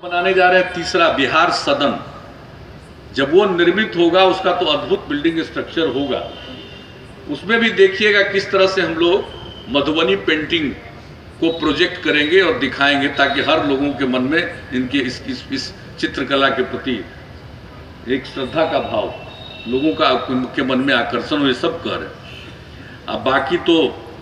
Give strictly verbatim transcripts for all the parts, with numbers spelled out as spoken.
बनाने जा रहे हैं तीसरा बिहार सदन। जब वो निर्मित होगा उसका तो अद्भुत बिल्डिंग स्ट्रक्चर होगा। उसमें भी देखिएगा किस तरह से हम लोग मधुबनी पेंटिंग को प्रोजेक्ट करेंगे और दिखाएंगे, ताकि हर लोगों के मन में इनके इस, इस, इस चित्रकला के प्रति एक श्रद्धा का भाव, लोगों का के मन में आकर्षण हो। ये सब कह रहे। अब बाकी तो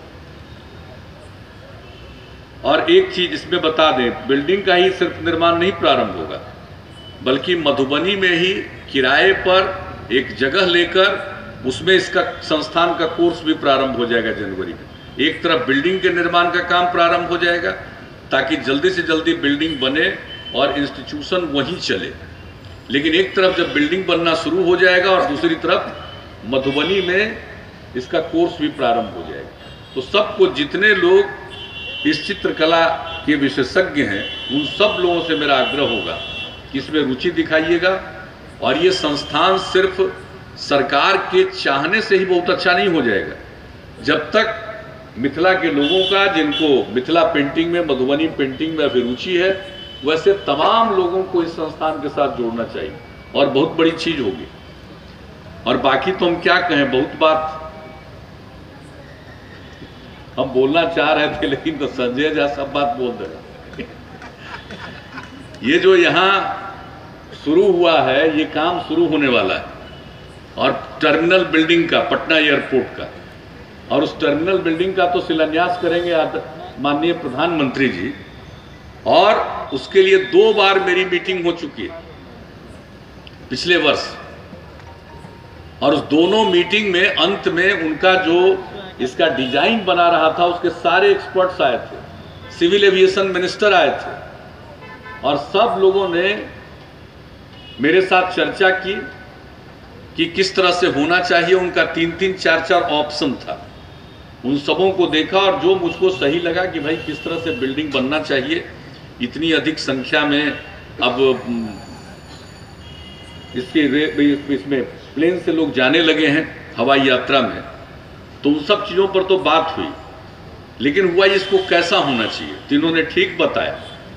और एक चीज इसमें बता दें, बिल्डिंग का ही सिर्फ निर्माण नहीं प्रारंभ होगा, बल्कि मधुबनी में ही किराए पर एक जगह लेकर उसमें इसका संस्थान का कोर्स भी प्रारंभ हो जाएगा जनवरी में। एक तरफ बिल्डिंग के निर्माण का काम प्रारंभ हो जाएगा ताकि जल्दी से जल्दी बिल्डिंग बने और इंस्टीट्यूशन वहीं चले, लेकिन एक तरफ जब बिल्डिंग बनना शुरू हो जाएगा और दूसरी तरफ मधुबनी में इसका कोर्स भी प्रारंभ हो जाएगा। तो सबको, जितने लोग इस चित्रकला के विशेषज्ञ हैं, उन सब लोगों से मेरा आग्रह होगा कि इसमें रुचि दिखाइएगा। और ये संस्थान सिर्फ सरकार के चाहने से ही बहुत अच्छा नहीं हो जाएगा। जब तक मिथिला के लोगों का, जिनको मिथिला पेंटिंग में, मधुबनी पेंटिंग में अभिरुचि है, वैसे तमाम लोगों को इस संस्थान के साथ जोड़ना चाहिए और बहुत बड़ी चीज होगी। और बाकी तो हम क्या कहें, बहुत बात हम बोलना चाह रहे थे, लेकिन तो संजय जी सब बात बोल दे। ये जो यहाँ शुरू हुआ है, ये काम शुरू होने वाला है, और टर्मिनल बिल्डिंग का, पटना एयरपोर्ट का, और उस टर्मिनल बिल्डिंग का तो शिलान्यास करेंगे माननीय प्रधानमंत्री जी। और उसके लिए दो बार मेरी मीटिंग हो चुकी है पिछले वर्ष, और उस दोनों मीटिंग में अंत में उनका जो इसका डिजाइन बना रहा था, उसके सारे एक्सपर्ट्स आए थे, सिविल एविएशन मिनिस्टर आए थे, और सब लोगों ने मेरे साथ चर्चा की कि किस तरह से होना चाहिए। उनका तीन तीन चार चार ऑप्शन था, उन सबों को देखा और जो मुझको सही लगा कि भाई किस तरह से बिल्डिंग बनना चाहिए। इतनी अधिक संख्या में अब इसके इसमें प्लेन से लोग जाने लगे हैं हवाई यात्रा में, तो उन सब चीज़ों पर तो बात हुई, लेकिन हुआ इसको कैसा होना चाहिए। तीनों ने ठीक बताया।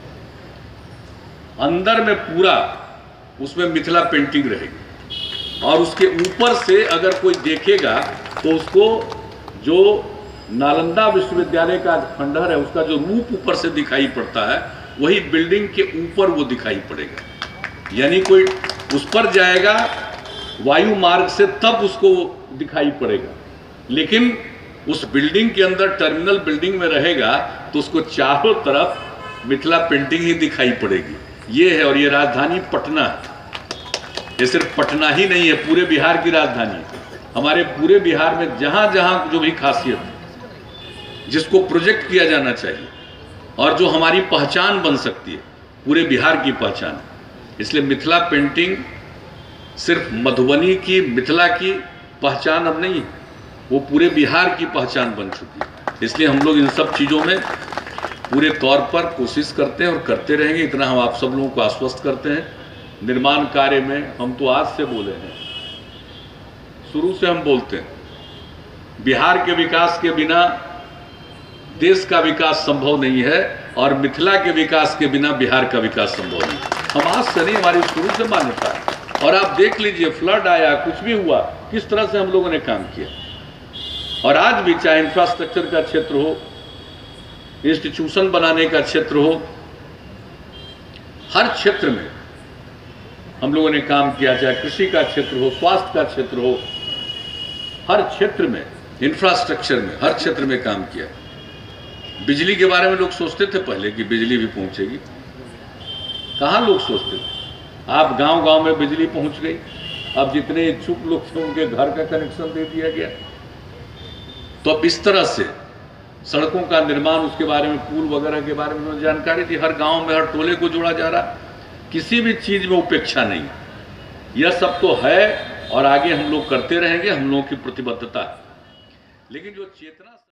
अंदर में पूरा उसमें मिथिला पेंटिंग रहेगी, और उसके ऊपर से अगर कोई देखेगा तो उसको जो नालंदा विश्वविद्यालय का खंडहर है, उसका जो रूप ऊपर से दिखाई पड़ता है, वही बिल्डिंग के ऊपर वो दिखाई पड़ेगा। यानी कोई उस पर जाएगा वायु मार्ग से, तब उसको दिखाई पड़ेगा, लेकिन उस बिल्डिंग के अंदर, टर्मिनल बिल्डिंग में रहेगा तो उसको चारों तरफ मिथिला पेंटिंग ही दिखाई पड़ेगी। ये है, और ये राजधानी पटना है। ये सिर्फ पटना ही नहीं है, पूरे बिहार की राजधानी। हमारे पूरे बिहार में जहां जहां जो भी खासियत है, जिसको प्रोजेक्ट किया जाना चाहिए और जो हमारी पहचान बन सकती है, पूरे बिहार की पहचान। इसलिए मिथिला पेंटिंग सिर्फ मधुबनी की, मिथिला की पहचान अब नहीं है, वो पूरे बिहार की पहचान बन चुकी है। इसलिए हम लोग इन सब चीज़ों में पूरे तौर पर कोशिश करते हैं और करते रहेंगे। इतना हम आप सब लोगों को आश्वस्त करते हैं। निर्माण कार्य में हम तो आज से बोले हैं, शुरू से हम बोलते हैं, बिहार के विकास के बिना देश का विकास संभव नहीं है, और मिथिला के विकास के बिना बिहार का विकास संभव नहीं। हम आज से नहीं, हमारी शुरू से मान्यता है। और आप देख लीजिए, फ्लड आया, कुछ भी हुआ, किस तरह से हम लोगों ने काम किया। और आज भी चाहे इंफ्रास्ट्रक्चर का क्षेत्र हो, इंस्टीट्यूशन बनाने का क्षेत्र हो, हर क्षेत्र में हम लोगों ने काम किया। चाहे कृषि का क्षेत्र हो, स्वास्थ्य का क्षेत्र हो, हर क्षेत्र में, इंफ्रास्ट्रक्चर में, हर क्षेत्र में काम किया। बिजली के बारे में लोग सोचते थे पहले कि बिजली भी पहुंचेगी, कहाँ लोग सोचते थे। आप गांव गांव में बिजली पहुंच गई। अब जितने इच्छुक लोग थे उनके घर का कनेक्शन दे दिया गया। तो अब इस तरह से सड़कों का निर्माण, उसके बारे में, पुल वगैरह के बारे में जानकारी थी। हर गांव में, हर टोले को जोड़ा जा रहा। किसी भी चीज में उपेक्षा नहीं। यह सब तो है, और आगे हम लोग करते रहेंगे, हम लोगों की प्रतिबद्धता है। लेकिन जो चेतना